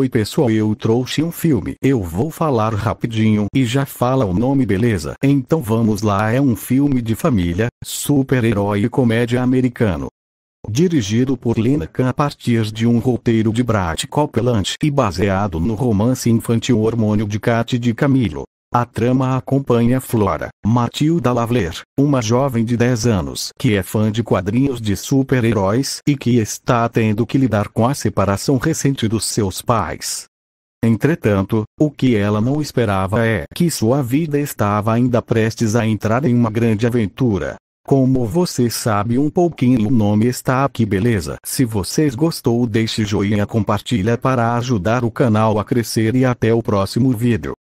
Oi pessoal, eu trouxe um filme. Eu vou falar rapidinho e já fala o nome, beleza? Então vamos lá, é um filme de família, super-herói e comédia americano. Dirigido por Lina Khan a partir de um roteiro de Brad Copeland e baseado no romance infantil Hormônio de Cat de Camilo. A trama acompanha Flora, Matilda Lavler, uma jovem de 10 anos que é fã de quadrinhos de super-heróis e que está tendo que lidar com a separação recente dos seus pais. Entretanto, o que ela não esperava é que sua vida estava ainda prestes a entrar em uma grande aventura. Como você sabe um pouquinho, o nome está aqui, beleza? Se vocês gostou, deixe joinha, compartilha para ajudar o canal a crescer e até o próximo vídeo.